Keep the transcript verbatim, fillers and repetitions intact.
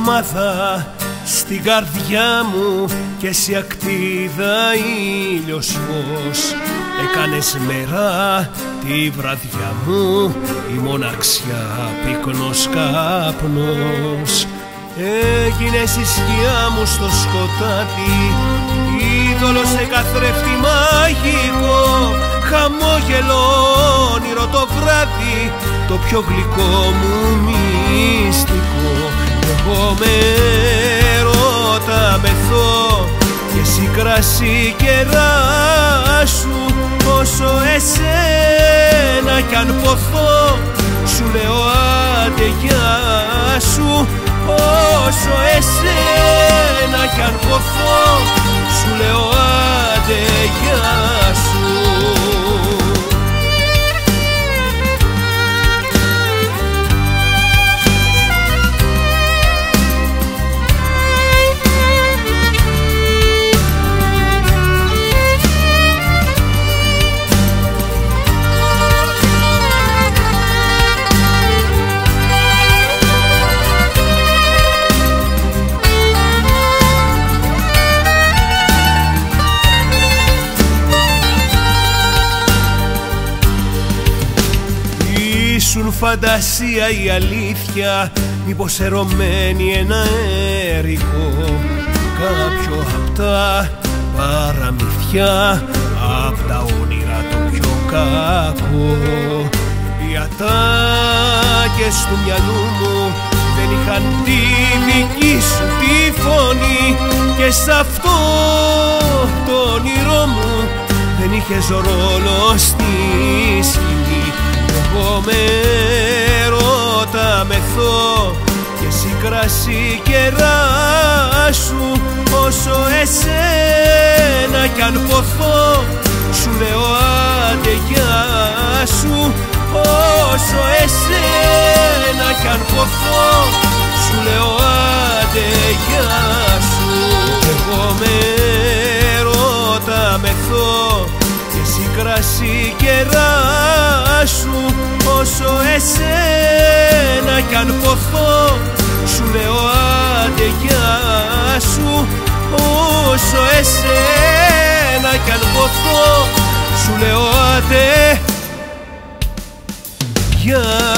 Haramada στην καρδιά μου και εσύ ακτίδα ήλιος φως. Έκανες μέρα τη βραδιά μου, η μοναξιά πυκνός καπνός. Έγινες η σκιά μου στο σκοτάδι, είδωλο σε καθρέφτη μαγικό. Χαμόγελο όνειρο το βράδυ, το πιο γλυκό μου μυστικό. Εγώ με έρωτα μεθώ και εσύ κρασί κεράσου. Όσο εσένα κι αν ποθώ, σου λέω άντε γεια σου. Όσο εσένα κι αν ποθώ, σου λέω άντε γεια σου. Ήσουν φαντασία η αλήθεια, μήπως ερωμένη ένα έρικο. Κάποιο απ' τα παραμυθιά, απ' τα όνειρα το πιο κακό. Οι ατάκες του μυαλού μου δεν είχαν τη δική σου τη φωνή. Και σ' αυτό το όνειρό μου δεν είχες ρόλο στη σκηνή. Εγώ με έρωτα μεθώ και εσύ κρασί κεράσου. Όσο εσένα κι αν ποθώ, σου λέω άντε γεια σου. Όσο εσένα κι αν ποθώ, σου λέω άντε γεια σου. Εγώ με έρωτα μεθώ και εσύ κρασί κεράσου. Όσο εσένα κι αν ποθώ, σου λέω άντε γεια σου. Όσο εσένα κι αν ποθώ, σου λέω άντε γεια